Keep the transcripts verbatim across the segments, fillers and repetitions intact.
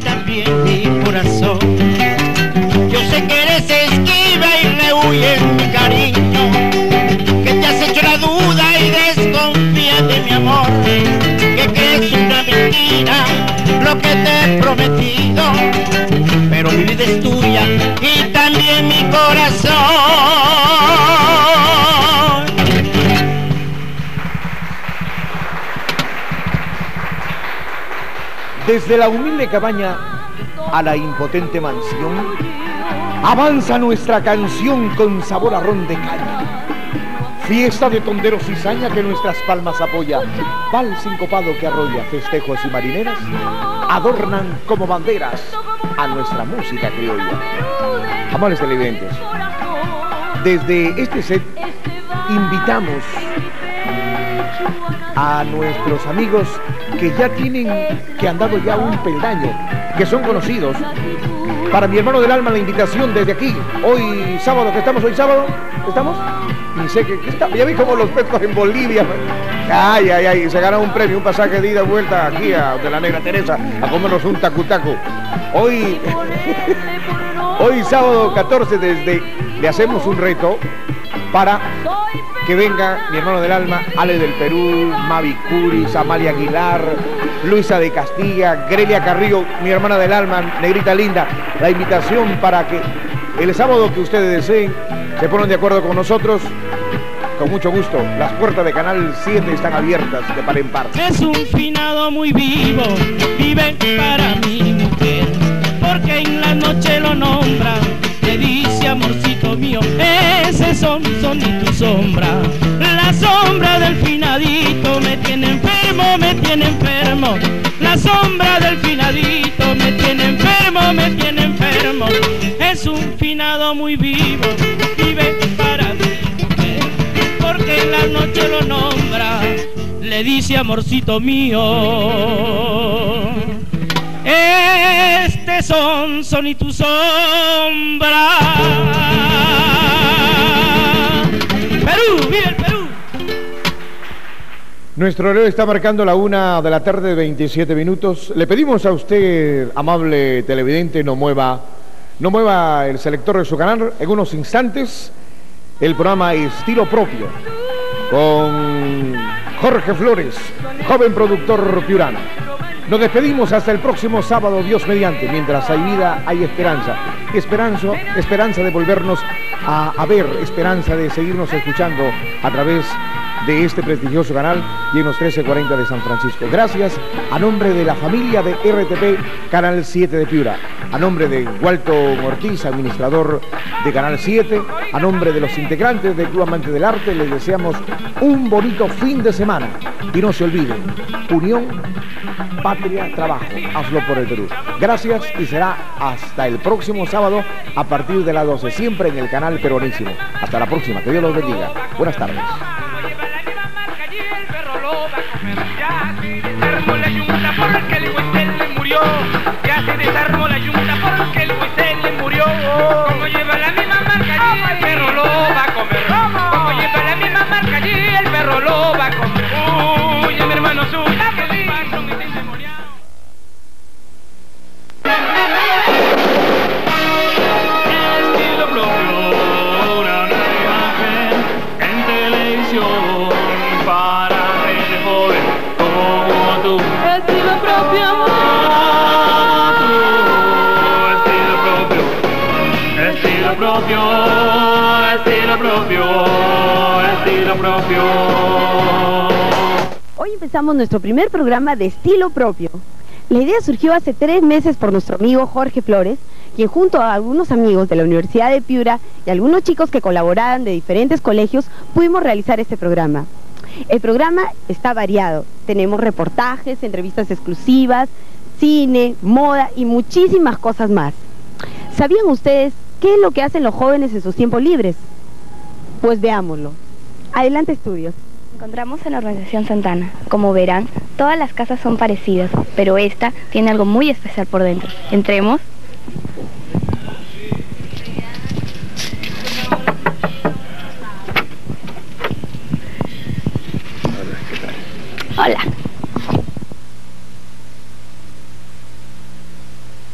también mi corazón. Yo sé que eres esquiva y rehuye mi cariño, que te has hecho la duda y desconfías de mi amor, que crees una mentira lo que te he prometido, pero mi vida es tuya y también mi corazón. Desde la humilde cabaña a la impotente mansión, avanza nuestra canción con sabor a ron de caña. Fiesta de tonderos y saña que nuestras palmas apoya. Vals sincopado que arrolla, festejos y marineras adornan como banderas a nuestra música criolla. Amables televidentes, desde este set invitamos a nuestros amigos que ya tienen, que han dado ya un peldaño, que son conocidos. Para mi hermano del alma, la invitación desde aquí, hoy sábado, que estamos hoy sábado, ¿estamos? Ni sé que, que está, ya vi como los pescos en Bolivia. Ay, ay, ay, se gana un premio, un pasaje de ida y vuelta aquí a de la Negra Teresa a comernos un tacutaco. Hoy, hoy sábado catorce, desde, le hacemos un reto para que venga mi hermano del alma, Ale del Perú, Mavi Curis, Amalia Aguilar, Luisa de Castilla, Grelia Carrillo, mi hermana del alma, negrita linda. La invitación para que el sábado que ustedes deseen se ponen de acuerdo con nosotros. Con mucho gusto, las puertas de Canal siete están abiertas de par en par. Es un finado muy vivo, vive para mi mujer, porque en la noche lo nombra, le dice amorcito mío, ese son, son y tu sombra. La sombra del finadito me tiene enfermo, me tiene enfermo. La sombra del finadito me tiene enfermo, me tiene enfermo. Es un finado muy vivo, vive para mi mujer, porque en la noche lo nombra, le dice amorcito mío, este son, son y tu sombra. Perú, vive el Perú. Nuestro reloj está marcando la una de la tarde, veintisiete minutos. Le pedimos a usted, amable televidente, no mueva, no mueva el selector de su canal. En unos instantes, el programa Estilo Propio, con Jorge Flores, joven productor piurano. Nos despedimos hasta el próximo sábado, Dios mediante. Mientras hay vida, hay esperanza. Esperanza, esperanza de volvernos a, a ver, esperanza de seguirnos escuchando a través de este prestigioso canal y en los trece cuarenta de San Francisco. Gracias a nombre de la familia de R T P Canal siete de Piura, a nombre de Walton Ortiz, administrador de Canal siete, a nombre de los integrantes del Club Amante del Arte, les deseamos un bonito fin de semana. Y no se olviden, unión, patria, trabajo, hazlo por el Perú. Gracias y será hasta el próximo sábado a partir de las doce, siempre en el canal peronísimo. Hasta la próxima, que Dios los bendiga. Buenas tardes. La yunta porque el Huitel le murió, ya se desarmó la yunta porque el Huitel le murió. Como lleva la misma marca allí, el perro lo va a comer. Como lleva la misma marca allí, el perro lo va a comer. Uy, mi hermano suyo, que lindo mi memorial. Estilo propio, una nueva imagen en televisión para gente joven como tú. Estilo propio, estilo propio, estilo propio, estilo propio, estilo propio. Hoy empezamos nuestro primer programa de Estilo Propio. La idea surgió hace tres meses por nuestro amigo Jorge Flores, quien junto a algunos amigos de la Universidad de Piura y algunos chicos que colaboraban de diferentes colegios, pudimos realizar este programa. El programa está variado, tenemos reportajes, entrevistas exclusivas, cine, moda y muchísimas cosas más. ¿Sabían ustedes qué es lo que hacen los jóvenes en sus tiempos libres? Pues veámoslo. Adelante, estudios. Encontramos en la Organización Santana. Como verán, todas las casas son parecidas, pero esta tiene algo muy especial por dentro. Entremos. Hola.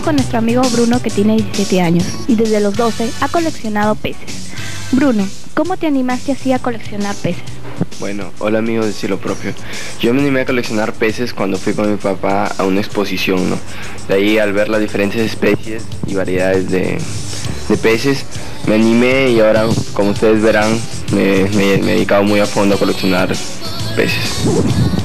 con nuestro amigo Bruno, que tiene diecisiete años y desde los doce ha coleccionado peces. Bruno, ¿cómo te animaste así a coleccionar peces? Bueno, hola amigos de Estilo Propio. Yo me animé a coleccionar peces cuando fui con mi papá a una exposición, ¿no? De ahí, al ver las diferentes especies y variedades de, de peces, me animé y ahora, como ustedes verán, me, me, me he dedicado muy a fondo a coleccionar peces.